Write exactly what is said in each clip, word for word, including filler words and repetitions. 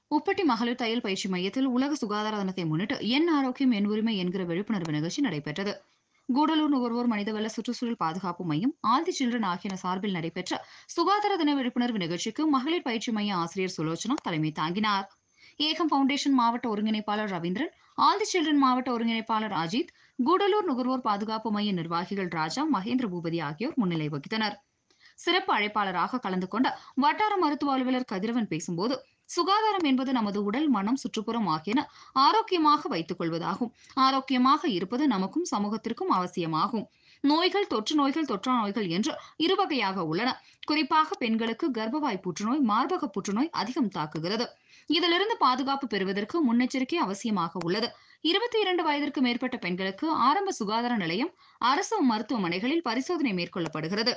உப்பட்டி மகளிர் தையல் பயிற்சி மையத்தில் உலக சுகாதார தினத்தை முன்னிட்டு என் ஆரோக்கியம் என் உரிமை என்கிற விழிப்புணர்வு நிகழ்ச்சி நடைபெற்றது. கூடலூர் நுகர்வோர் மனிதவள சுற்றுச்சூழல் பாதுகாப்பு மையம், ஆல்தி சில்ட்ரன் ஆகியன சார்பில் நடைபெற்ற சுகாதார தின விழிப்புணர்வு நிகழ்ச்சிக்கு மகளிர் பயிற்சி மைய ஆசிரியர் சுலோச்சனா தலைமை தாங்கினார். ஏகம் பவுண்டேஷன் மாவட்ட ஒருங்கிணைப்பாளர் ரவீந்திரன், ஆல்தி சில்ட்ரன் மாவட்ட ஒருங்கிணைப்பாளர் அஜித், கூடலூர் நுகர்வோர் பாதுகாப்பு மைய நிர்வாகிகள் ராஜா, மகேந்திர பூபதி ஆகியோர் முன்னிலை வகித்தனர். சிறப்பு அழைப்பாளராக கலந்து கொண்ட வட்டார மருத்துவ அலுவலர் கதிரவன் பேசும்போது, சுகாதாரம் என்பது நமது உடல், மனம், சுற்றுப்புறம் ஆகியன ஆரோக்கியமாக வைத்துக் கொள்வதாகும். ஆரோக்கியமாக இருப்பது நமக்கும் சமூகத்திற்கும் அவசியமாகும். நோய்கள், தொற்று நோய்கள், தொற்றா நோய்கள் என்று இருவகையாக உள்ளன. குறிப்பாக பெண்களுக்கு கர்ப்பவாய் புற்றுநோய், மார்பக புற்றுநோய் அதிகம் தாக்குகிறது. இதிலிருந்து பாதுகாப்பு பெறுவதற்கு முன்னெச்சரிக்கை அவசியமாக உள்ளது. இருபத்தி இரண்டு வயதிற்கு மேற்பட்ட பெண்களுக்கு ஆரம்ப சுகாதார நிலையம், அரசு மருத்துவமனைகளில் பரிசோதனை மேற்கொள்ளப்படுகிறது.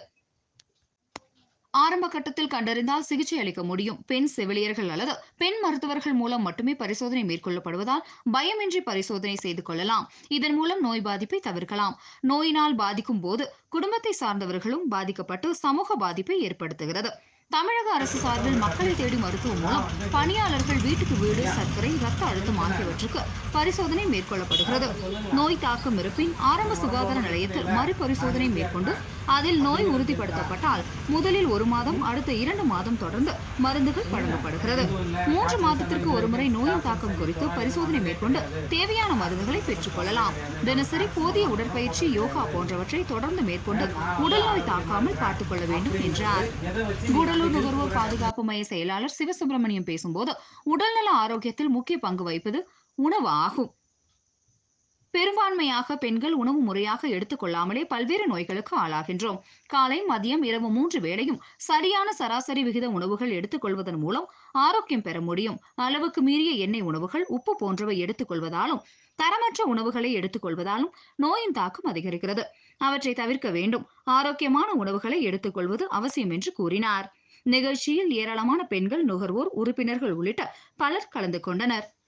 ஆரம்ப கட்டத்தில் கண்டறிந்தால் சிகிச்சை அளிக்க முடியும். பெண் செவிலியர்கள் அல்லது பெண் மருத்துவர்கள் மூலம் மட்டுமே பரிசோதனை மேற்கொள்ளப்படுவதால் பயமின்றி பரிசோதனை செய்து கொள்ளலாம். இதன் மூலம் நோய் பாதிப்பை தவிர்க்கலாம். நோயினால் பாதிக்கும் போது குடும்பத்தை சார்ந்தவர்களும் பாதிக்கப்பட்டு சமூக பாதிப்பை ஏற்படுத்துகிறது. தமிழக அரசு சார்பில் மக்களை தேடி மருத்துவம் மூலம் பணியாளர்கள் வீட்டுக்கு வீடு சர்க்கரை, ரத்த அழுத்தம் ஆகியவற்றுக்கு பரிசோதனை மேற்கொள்ளப்படுகிறது. நோய் தாக்கம் இருப்பின் ஆரம்ப சுகாதார நிலையத்தில் மறுபரிசோதனை மேற்கொண்டு அதில் நோய் உறுதிப்படுத்தப்பட்டால் முதலில் ஒரு மாதம், அடுத்த இரண்டு மாதம் தொடர்ந்து மருந்துகள் வழங்கப்படுகிறது. மூன்று மாதத்திற்கு ஒருமுறை நோயின் தாக்கம் குறித்து பரிசோதனை மேற்கொண்டு தேவையான மருந்துகளை பெற்றுக் கொள்ளலாம். தினசரி போதிய உடற்பயிற்சி, யோகா போன்றவற்றை தொடர்ந்து மேற்கொண்டு உடல்நோய் தாக்காமல் பார்த்துக் கொள்ள வேண்டும் என்றார். கூடலூர் நுகர்வோர் பாதுகாப்பு மைய செயலாளர் சிவசுப்பிரமணியம் பேசும்போது, உடல்நல ஆரோக்கியத்தில் முக்கிய பங்கு வகிப்பது உணவு ஆகும். பெரும்பான்மையாக பெண்கள் உணவு முறையாக எடுத்துக் கொள்ளாமலே பல்வேறு நோய்களுக்கு ஆளாகின்றோம். காலை, மதியம், இரவு மூன்று வேளையும் சரியான சராசரி விகித உணவுகள் எடுத்துக் கொள்வதன் மூலம் ஆரோக்கியம் பெற முடியும். அளவுக்கு மீறிய எண்ணெய் உணவுகள், உப்பு போன்றவை எடுத்துக் கொள்வதாலும், தரமற்ற உணவுகளை எடுத்துக் கொள்வதாலும் நோயின் தாக்கம் அதிகரிக்கிறது. அவற்றை தவிர்க்க வேண்டும். ஆரோக்கியமான உணவுகளை எடுத்துக் கொள்வது அவசியம் என்று கூறினார். நிகழ்ச்சியில் ஏராளமான பெண்கள், நுகர்வோர், உறுப்பினர்கள் உள்ளிட்ட பலர் கலந்து கொண்டனர்.